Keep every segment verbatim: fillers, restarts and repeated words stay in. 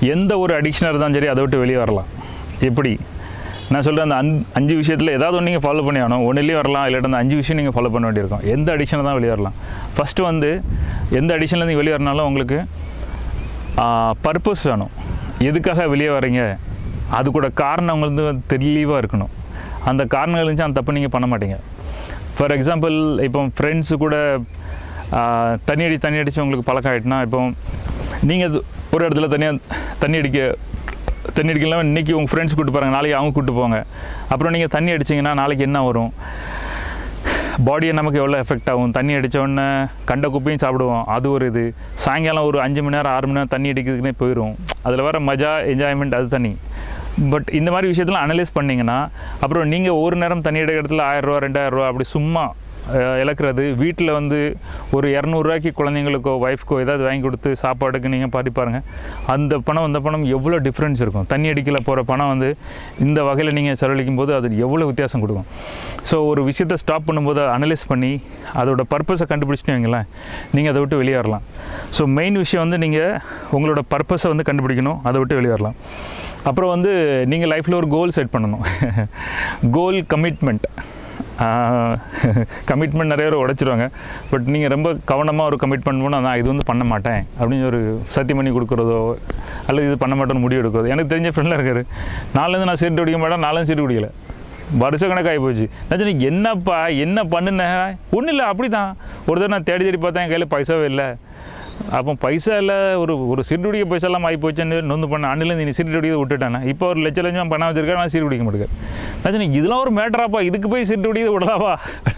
எந்த ஒரு அடிக்ஷனாக இருந்தாலும் சரி அதை விட்டு வெளியே வரலாம். எப்படி நான் சொல்கிறேன், அந்த அந் அஞ்சு விஷயத்தில் ஏதாவது ஒன்று நீங்கள் ஃபாலோ பண்ணி ஆகணும். ஒன்றுலேயே வரலாம், இல்லாட்டி அந்த அஞ்சு விஷயம் நீங்கள் ஃபாலோ பண்ண வேண்டியிருக்கும். எந்த அடிக்ஷனை தான் வெளியே வரலாம். ஃபஸ்ட்டு வந்து எந்த அடிக்ஷனில் நீங்கள் வெளியே வரனாலும் உங்களுக்கு பர்பஸ் வேணும். எதுக்காக வெளியே வரீங்க, அது கூட காரணம் உங்களுக்கு வந்து தெளிவாக இருக்கணும். அந்த காரணங்கள் இருந்துச்சு அந்த தப்பு நீங்கள் பண்ண மாட்டீங்க. ஃபார் எக்ஸாம்பிள், இப்போ ஃப்ரெண்ட்ஸு கூட தண்ணி அடி தண்ணி அடித்து உங்களுக்கு பழக்கம் ஆகிட்டுனா, இப்போ நீங்கள் ஒரு இடத்துல தனியாக தண்ணி அடிக்க தண்ணி அடிக்கலாம். இன்றைக்கி உங்கள் ஃப்ரெண்ட்ஸ் கூப்பிட்டு போகிறாங்க, நாளைக்கு அவங்க கூப்பிட்டு போங்க. அப்புறம் நீங்கள் தண்ணி அடிச்சிங்கன்னா நாளைக்கு என்ன வரும், பாடியை நமக்கு எவ்வளோ எஃபெக்ட் ஆகும். தண்ணி அடித்தோடனே கண்ட குப்பையும் சாப்பிடுவோம். அது ஒரு இது. சாயங்காலம் ஒரு அஞ்சு மணி நேரம் ஆறு மணி நேரம் தண்ணி அடிக்கிறதுக்குனே போயிடும். அதில் வர மஜா என்ஜாய்மெண்ட் அது தண்ணி. பட் இந்த மாதிரி விஷயத்தெலாம் அனலைஸ் பண்ணிங்கன்னா அப்புறம் நீங்கள் ஒரு நேரம் தண்ணி அடிக்கிற இடத்துல ஆயிரரூவா ரெண்டாயிரரூவா அப்படி சும்மா இழக்கிறது, வீட்டில் வந்து ஒரு இரநூறுவாய்க்கு குழந்தைங்களுக்கோ ஒய்ஃப்க்கோ ஏதாவது வாங்கி கொடுத்து சாப்பாடுக்கு நீங்கள் பாடி பாருங்கள். அந்த பணம் அந்த பணம் எவ்வளோ டிஃப்ரென்ஸ் இருக்கும். தண்ணி அடிக்கல போகிற பணம் வந்து இந்த வகையில் நீங்கள் செலவழிக்கும் போது அது எவ்வளோ வித்தியாசம் கொடுக்கும். ஸோ ஒரு விஷயத்தை ஸ்டாப் பண்ணும்போது அனலைஸ் பண்ணி அதோட பர்பஸை கண்டுபிடிச்சிட்டு வைங்களேன், நீங்கள் அதை விட்டு வெளியே வரலாம். ஸோ மெயின் விஷயம் வந்து நீங்கள் உங்களோட பர்பஸை வந்து கண்டுபிடிக்கணும், அதை விட்டு வெளியே வரலாம். அப்புறம் வந்து நீங்கள் லைஃப்பில் ஒரு கோல் செட் பண்ணணும். கோல் கமிட்மெண்ட் கமிட்மெண்ட் நிறைய பேர் உடைச்சிருவாங்க. பட் நீங்கள் ரொம்ப கவனமாக ஒரு கமிட்மெண்ட் பண்ணால் நான் இது வந்து பண்ண மாட்டேன் அப்படின்னு ஒரு சத்தியம் பண்ணி கொடுக்குறதோ அல்லது இது பண்ண மாட்டேன்னு முடிவு எடுக்கிறதோ. எனக்கு தெரிஞ்ச ஃப்ரெண்டில் இருக்காரு, நாலுலேருந்து நான் சீட்டு குடிக்க மாட்டேன், நாலும் சீட்டு குடிக்கல, வருஷ கணக்காகி போச்சு. நான் சொன்னேன், என்னப்பா என்ன பண்ணுனேன், ஒன்றும் இல்லை அப்படி தான். ஒரு தடவை நான் தேடி தேடி பார்த்தேன், என் கையில் பைசாவே இல்லை. அப்போ பைசா இல்லை, ஒரு ஒரு சீட்டு குடிக்க பைசாலாம் ஆகி போச்சுன்னு நொந்து பண்ண அண்ணிலேருந்து நீ சீட்டு குடிக்க விட்டுட்டானே. இப்போ ஒரு லட்ச லட்சம் பணம் வச்சிருக்கேன், நான் சீட்டு குடிக்க மாட்டேங்க. நான் சொன்னேன், இதெல்லாம் ஒரு மேட்டராப்பா, இதுக்கு போய் சீட்டு குடிக்க விடலாப்பா.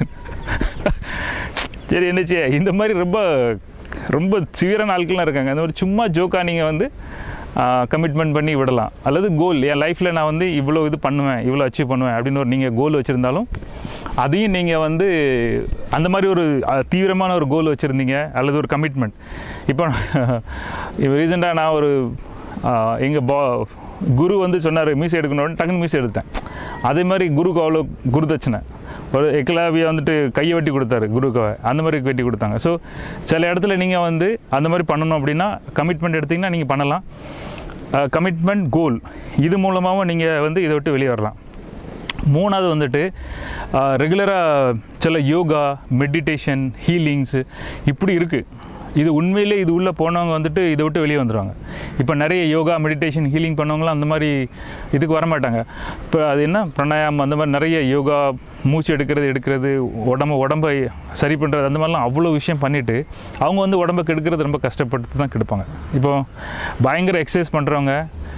சரி என்னச்சு, இந்த மாதிரி ரொம்ப ரொம்ப சிவியரான ஆட்கள்லாம் இருக்காங்க. அந்த மாதிரி சும்மா ஜோக்காக நீங்கள் வந்து கமிட்மெண்ட் பண்ணி விடலாம். அல்லது கோல், என் லைஃப்பில் நான் வந்து இவ்வளோ இது பண்ணுவேன், இவ்வளோ அச்சீவ் பண்ணுவேன் அப்படின்னு ஒரு நீங்கள் கோல் வச்சுருந்தாலும் அதையும் நீங்கள் வந்து அந்த மாதிரி ஒரு தீவிரமான ஒரு கோல் வச்சுருந்தீங்க அல்லது ஒரு கமிட்மெண்ட். இப்போ இப்போ ரீசெண்டாக நான் ஒரு எங்கள் பா குரு வந்து சொன்னார் மீசை எடுக்கணும்னு, டக்குன்னு மீசை எடுத்தேன். அதே மாதிரி குருக்கு அவ்வளோ குரு தட்சணை ஒரு எக்கலாவியை வந்துட்டு கையை வெட்டி கொடுத்தாரு குருக்காவை, அந்த மாதிரி வெட்டி கொடுத்தாங்க. ஸோ சில இடத்துல நீங்கள் வந்து அந்த மாதிரி பண்ணணும் அப்படின்னா கமிட்மெண்ட் எடுத்திங்கன்னா நீங்கள் பண்ணலாம். கமிட்மெண்ட் கோல் இது மூலமாகவும் நீங்கள் வந்து இதை விட்டு வெளியே வரலாம். மூணாவது வந்துட்டு ரெகுலராக சில யோகா, மெடிடேஷன், ஹீலிங்ஸு இப்படி இருக்குது. இது உண்மையிலே இது உள்ளே போனவங்க வந்துட்டு இதை விட்டு வெளியே வந்துடுவாங்க. இப்போ நிறைய யோகா, மெடிடேஷன், ஹீலிங் பண்ணவங்களாம் அந்த மாதிரி இதுக்கு வரமாட்டாங்க. இப்போ அது என்ன பிராணாயாமம், அந்த மாதிரி நிறைய யோகா, மூச்சு எடுக்கிறது எடுக்கிறது உடம்பை உடம்பை சரி பண்ணுறது, அந்த மாதிரிலாம் அவ்வளோ விஷயம் பண்ணிவிட்டு அவங்க வந்து உடம்பை கெடுக்கிறது ரொம்ப கஷ்டப்பட்டு தான் கெடுப்பாங்க. இப்போது பயங்கர எக்ஸசைஸ் பண்ணுறவங்க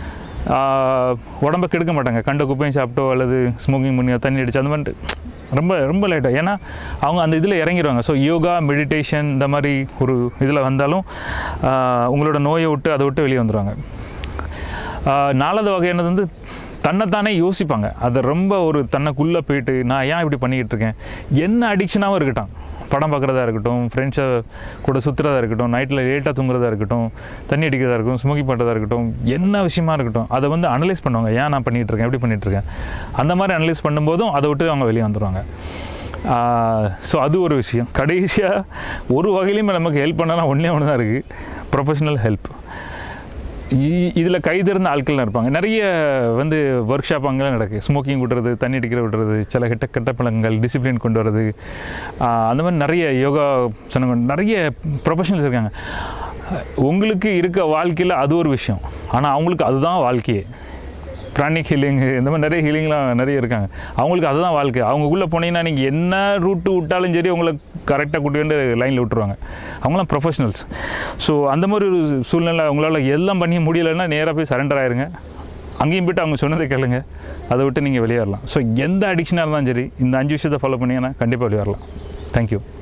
உடம்பை கெடுக்க மாட்டாங்க. கண்ட குப்பையும் சாப்பிட்டோ அல்லது ஸ்மோக்கிங் பண்ணி தண்ணி அடிச்சு அந்த மாதிரி ரொம்ப ரொம்ப லேட்டாக, ஏன்னா அவங்க அந்த இதில் இறங்கிடுவாங்க. ஸோ யோகா, மெடிடேஷன் இந்த மாதிரி ஒரு இதில் வந்தாலும் உங்களோட நோயை விட்டு அதை விட்டு வெளியே வந்துடுவாங்க. நாலாவது வகையானது வந்து தன்னைத்தானே யோசிப்பாங்க. அதை ரொம்ப ஒரு தன்னைக்குள்ளே போயிட்டு நான் ஏன் இப்படி பண்ணிக்கிட்டு இருக்கேன், என்ன அடிக்ஷனாகவும் இருக்கட்டும், படம் பார்க்குறதா இருக்கட்டும், ஃப்ரெண்ட்ஸை கூட சுற்றுறதா இருக்கட்டும், நைட்டில் லேட்டாக தூங்குறதா இருக்கட்டும், தண்ணி அடிக்கிறதா இருக்கட்டும், ஸ்மோக்கிங் பண்ணுறதா இருக்கட்டும், என்ன விஷயமா இருக்கட்டும், அதை வந்து அனலைஸ் பண்ணுவாங்க. ஏன் நான் பண்ணிகிட்டு இருக்கேன், எப்படி பண்ணிகிட்ருக்கேன், அந்த மாதிரி அனலைஸ் பண்ணும்போதும் அதை விட்டு அவங்க வெளியே வந்துடுவாங்க. ஸோ அது ஒரு விஷயம். கடைசியாக ஒரு வகையிலையும் நமக்கு ஹெல்ப் பண்ணலாம் ஒன்றே ஒன்று தான் இருக்குது, ப்ரொஃபஷனல் ஹெல்ப். இதில் கைதிருந்த ஆட்கள்லாம் இருப்பாங்க. நிறைய வந்து ஒர்க் ஷாப் அங்கெல்லாம் நடக்குது. ஸ்மோக்கிங் விடுறது, தண்ணி அடிக்கிற விடுறது, சில கெட்ட கெட்ட பழக்கங்கள், டிசிப்ளின் கொண்டு வர்றது, அந்த மாதிரி நிறைய யோகா சொன்ன நிறைய ப்ரொஃபஷனல்ஸ் இருக்காங்க. உங்களுக்கு இருக்க வாழ்க்கையில் அது ஒரு விஷயம், ஆனால் அவங்களுக்கு அதுதான் வாழ்க்கையே. பிராணிக் ஹீலிங்கு இந்த மாதிரி நிறைய ஹீலிங்லாம் நிறைய இருக்காங்க. அவங்களுக்கு அதுதான் வாழ்க்கை. அவங்களுக்குள்ளே போனீங்கன்னா நீங்கள் என்ன ரூட்டு விட்டாலும் சரி உங்களை கரெக்டாக கூட்டி வந்து லைனில் விட்டுருவாங்க. அவங்களாம் ப்ரொஃபஷனல்ஸ். ஸோ அந்த மாதிரி ஒரு சூழ்நிலை உங்களால் எல்லாம் பண்ணி முடியலைன்னா நேராக போய் சரண்டர் ஆயிருங்க. அங்கேயும் போய்ட்டு அவங்க சொன்னதை கேளுங்க, அதை விட்டு நீங்கள் வெளியே வரலாம். ஸோ எந்த அடிக்ஷனாக இருந்தாலும் சரி இந்த அஞ்சு விஷயத்தை ஃபாலோ பண்ணிங்கன்னா கண்டிப்பாக வெளியே வரலாம். தேங்க்யூ.